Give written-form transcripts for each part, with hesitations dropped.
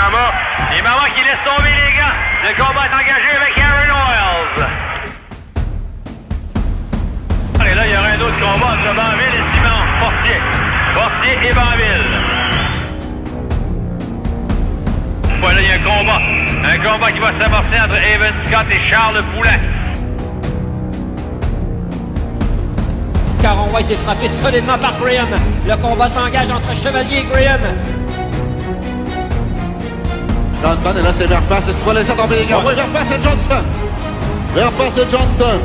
Imama. Imama qui laisse tomber les gants. Le combat est engagé avec Aaron Oils. Et là, il y aura un autre combat entre Banville et Simon. Fortier et Banville. Voilà, il y a un combat. Un combat qui va s'amorcer entre Evan Scott et Charles Poulain. Caron White est frappé solidement par Graham. Le combat s'engage entre Chevalier et Graham. Johnson, et là c'est Verpasse, est-ce qu'il va laisser tomber les gars? Oui, Verpasse et Johnson. Verpasse et Johnston.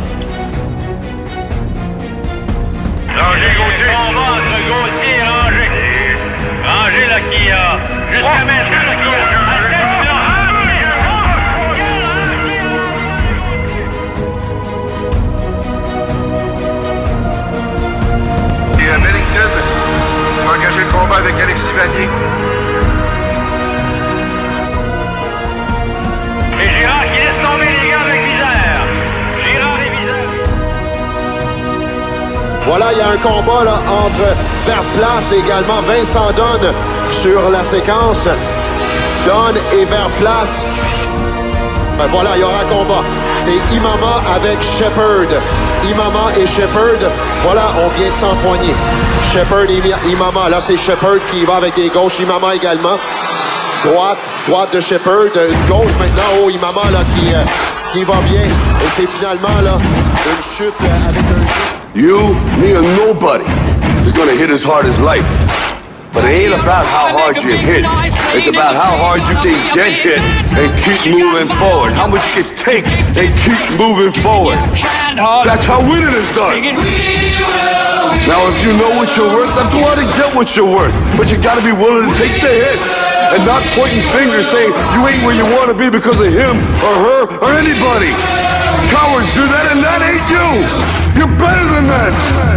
Ranger Gauthier. Combat entre Gauthier et Ranger. Ranger là qui a, jusqu'à maintenant, là, qui a... Bennington va engager le combat avec Alexis Vanier. Et Girard qui laisse tomber les gars avec Vizère. Girard et Vizère. Voilà, il y a un combat là, entre Verplace et également Vincent Dunn sur la séquence. Dunn et Verplace. Ben voilà, il y aura un combat. C'est Imama avec Shepard. Imama et Shepard. Voilà, on vient de s'empoigner. Shepard et Imama. Là, c'est Shepard qui va avec des gauches. Imama également. Droite de Shepard. Une gauche maintenant. Oh, Imama là qui va bien. Et c'est finalement là une chute avec un... You, me, or nobody is gonna hit as hard as life. But it ain't about how hard you hit. It's about how hard you can get hit and keep moving forward. How much you can take and keep moving forward. That's how winning is done. Now, if you know what you're worth, then go out and get what you're worth. But you gotta be willing to take the hits and not pointing fingers saying you ain't where you want to be because of him or her or anybody. Cowards do that and that ain't you. You're better than that.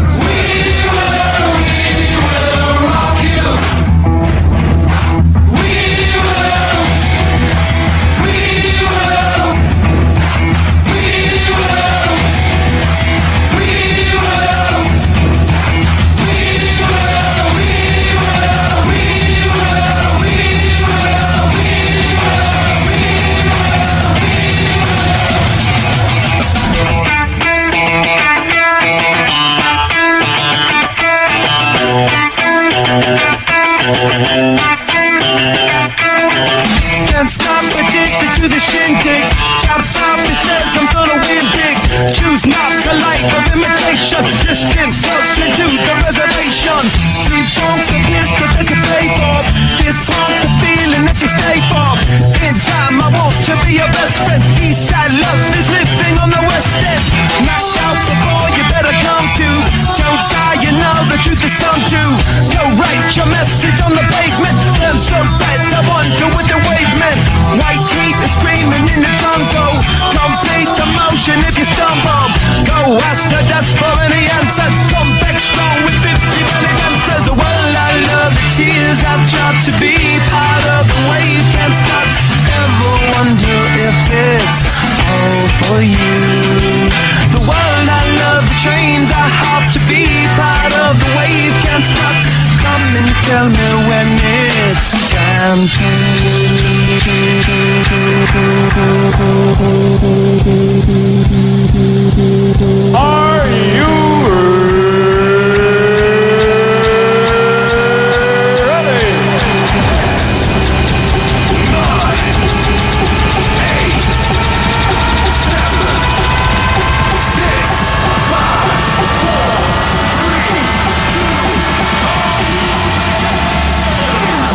Can't stop, addicted to the shindig. Chop chop, it says I'm gonna win big. Choose not to like of imitation. Just get closer to the reservation. This funk is the that you pay for. This punk the feeling that you stay for. In time I want to be your best friend. Eastside love is living on the west end. Knocked out before you better come to. Don't die, you know the truth is some do. Go write your message on the pavement. Learn some bad, I wonder with the wavemen. White heat is screaming in the Congo. Complete the motion if you stumble. Go ask the dust for any answers. Come back strong with 50 belly dancers. The world I love, the tears I've tried to be part of the wave can't stop. Ever wonder if it's all for you. The world I love, the trains I hop to be part of the wave can't stop. Come and tell me when it's time to. Are you ready? 9, 8, 7, 6, 5, 4, 3,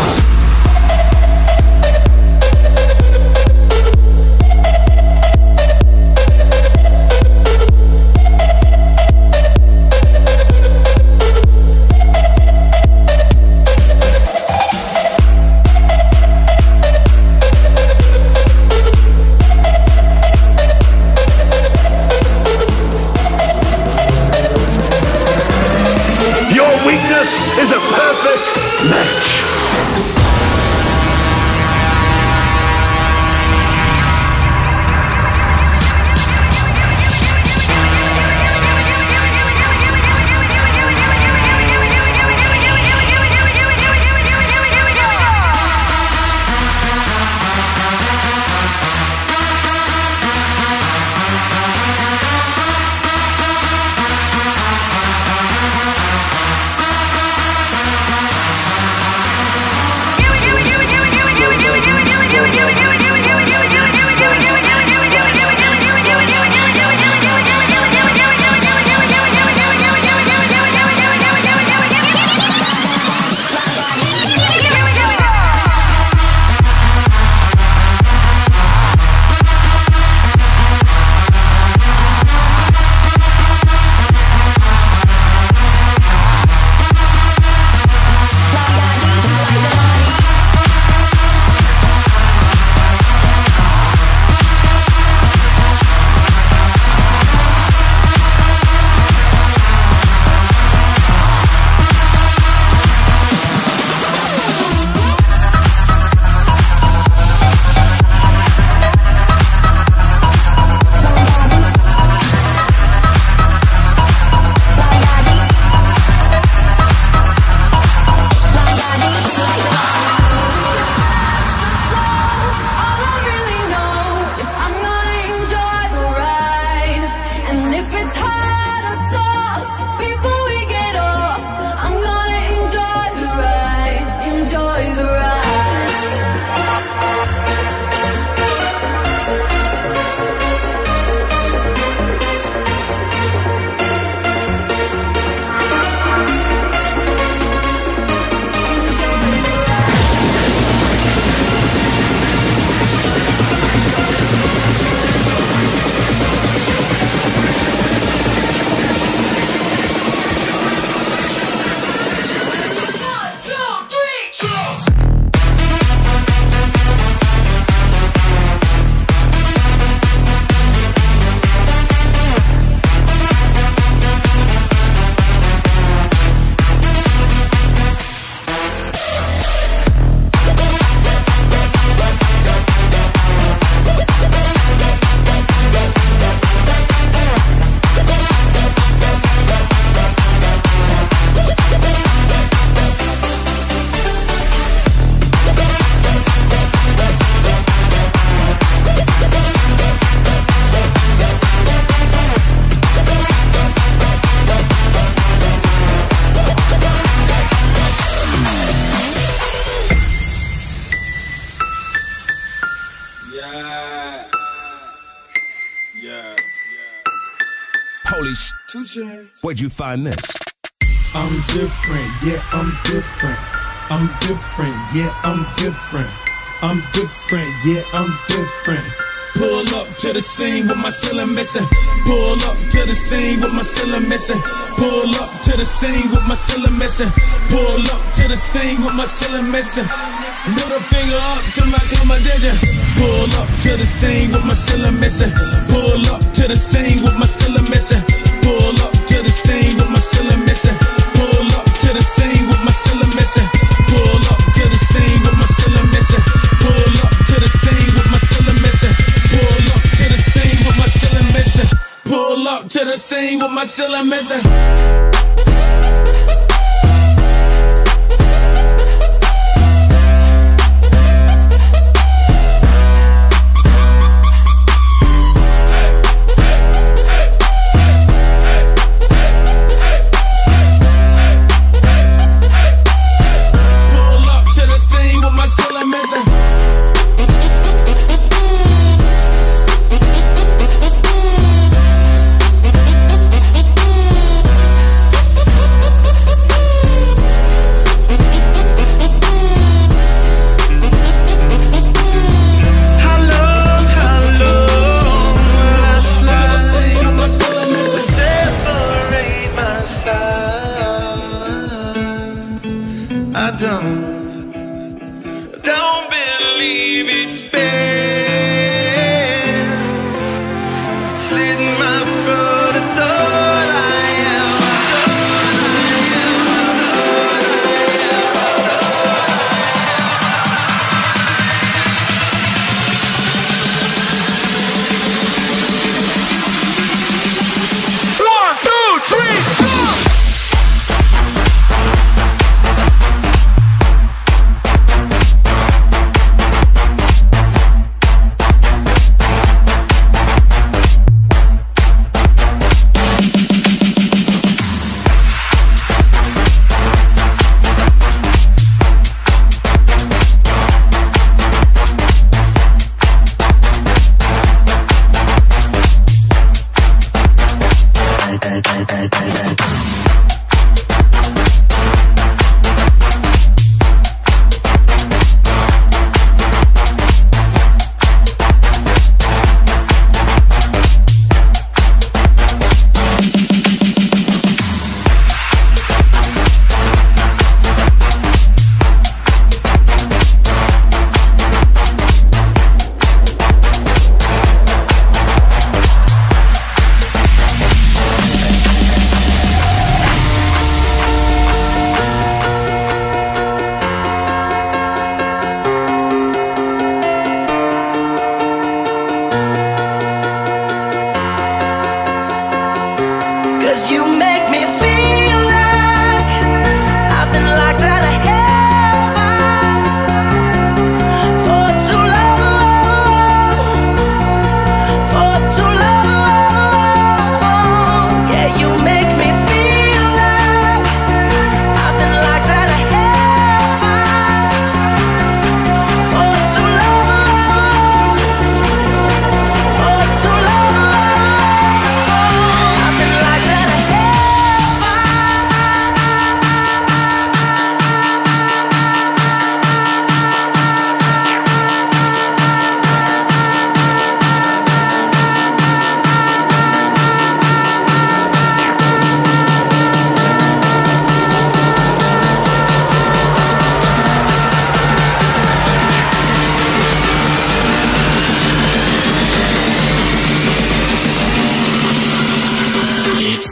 2. it's hard or soft. Before we get off, I'm gonna enjoy the ride. Enjoy the ride. Holy sh! Where'd you find this? I'm different, yeah, I'm different. I'm different, yeah, I'm different. I'm different, yeah, I'm different. Pull up to the scene with my ceiling missing. Pull up to the scene with my ceiling missing. Pull up to the scene with my ceiling missing. Pull up to the scene with my ceiling missing. Middle finger up to my competition. Pull up to the scene with my ceiling missing. Pull up to the scene with my ceiling missing. Pull up to the scene with my ceiling missing. Pull up to the scene with my ceiling missing. Pull up to the scene with my ceiling missing. Pull up to the scene with my ceiling missing. Pull up to the scene with my ceiling missing. Pull up to the scene with my ceiling missing. Don't believe it's been slitting my throat, it's all I am. One, two, three, four.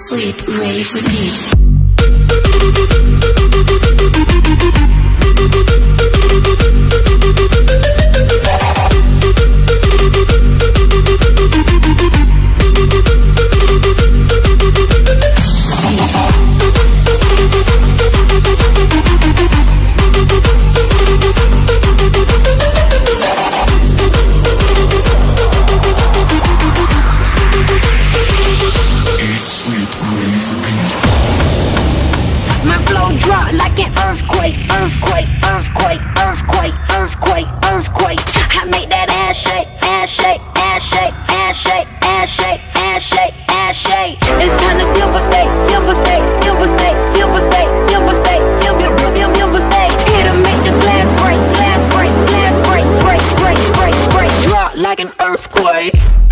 sleep, rave, repeat. My flow drop like an earthquake, earthquake, earthquake, earthquake, earthquake, earthquake. I make that ass shake, ass shake, ass shake, ass shake, ass shake, ass shake, ass shake. It's time to devastate, devastate, devastate, devastate, devastate, devastate. Here to make the glass break, glass break, glass break, break, break, break, break. Drop like an earthquake.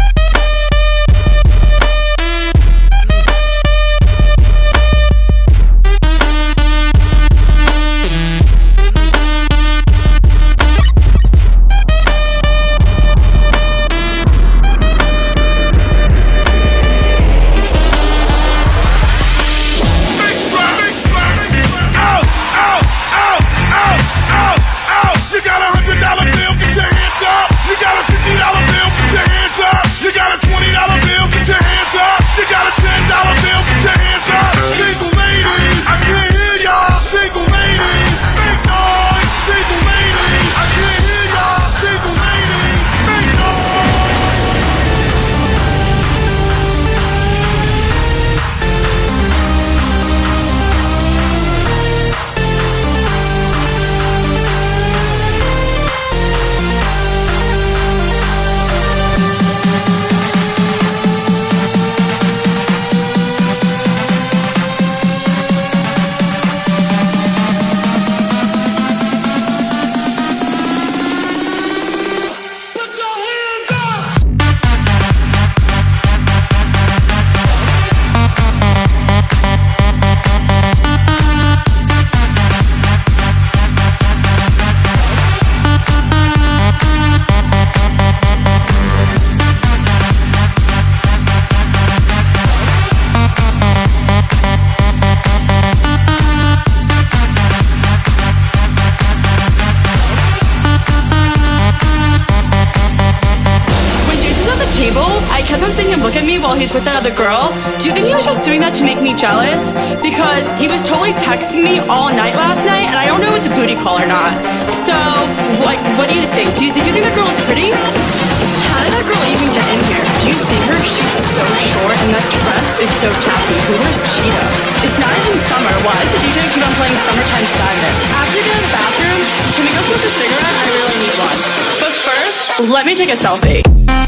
Look at me while he's with that other girl. Do you think he was just doing that to make me jealous? Because he was totally texting me all night last night, and I don't know if it's a booty call or not. So, like, what do you think? Did you think that girl was pretty? How did that girl even get in here? Do you see her? She's so short, and that dress is so tacky. Who wears Cheeto? It's not even summer. Why does the DJ keep on playing Summertime Sadness? After you get out of the bathroom, can we go smoke a cigarette? I really need one. But first, let me take a selfie.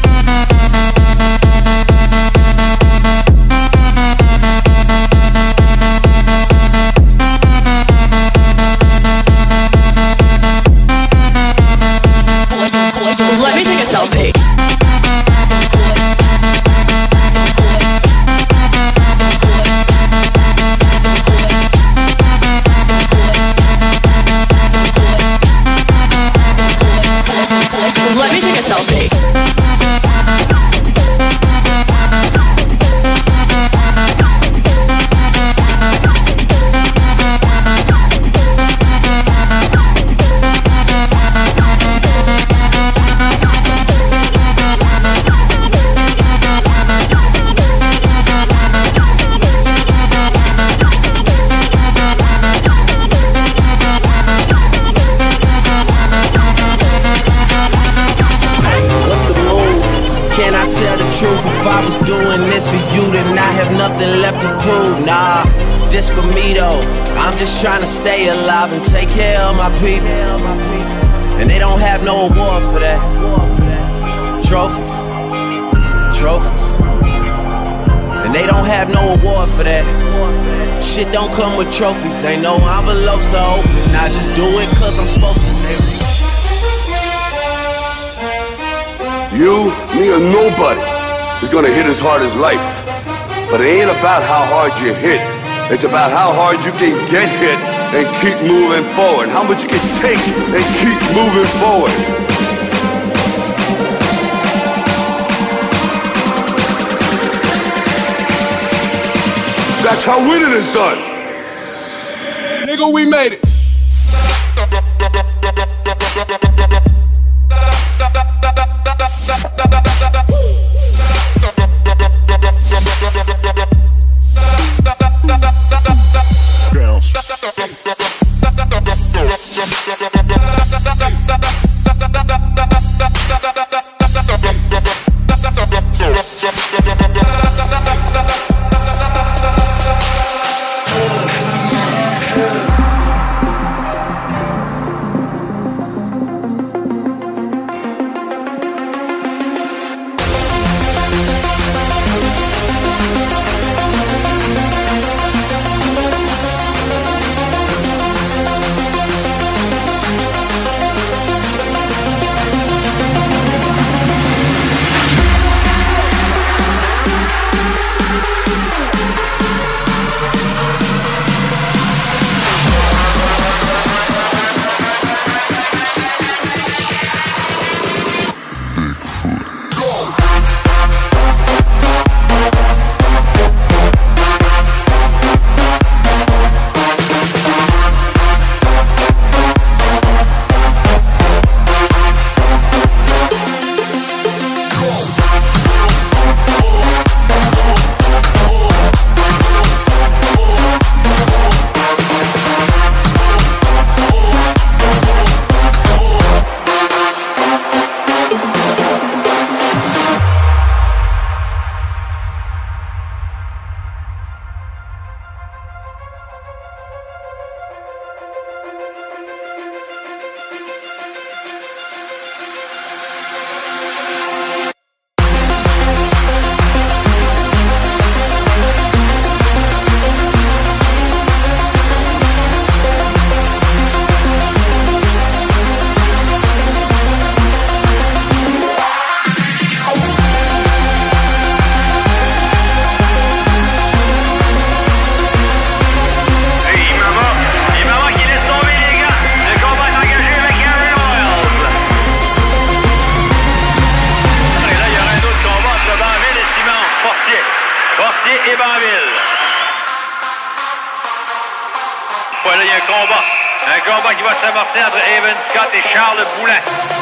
Let me take a selfie. Let me take a selfie. If I was doing this for you, then I have nothing left to prove. Nah, this for me though. I'm just trying to stay alive and take care of my people. And they don't have no award for that. Trophies, trophies. And they don't have no award for that. Shit don't come with trophies. Ain't no envelopes to open. I just do it cause I'm supposed to. You, me, or nobody is gonna hit as hard as life. But it ain't about how hard you hit. It's about how hard you can get hit and keep moving forward. How much you can take and keep moving forward. That's how winning is done. Nigga, we made it. Fortier et Banville. Voilà, il y a un combat. Un combat qui va s'amorcer entre Evan Scott et Charles Boulin.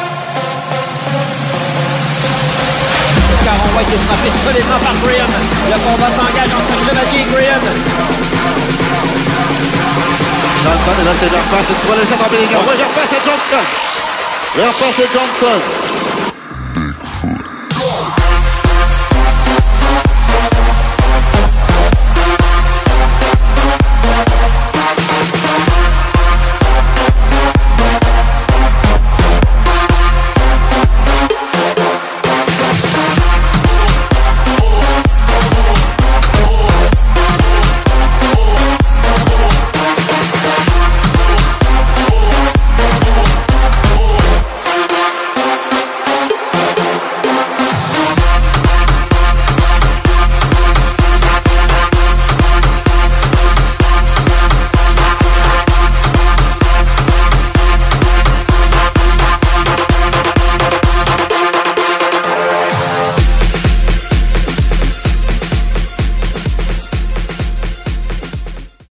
Caron White est frappé solidement par Graham. Le combat s'engage entre Chevalier et Graham. Johnson, et là c'est leur passe, c'est pour les autres américains. On va leur passer à Johnson. Leur passe à Johnson.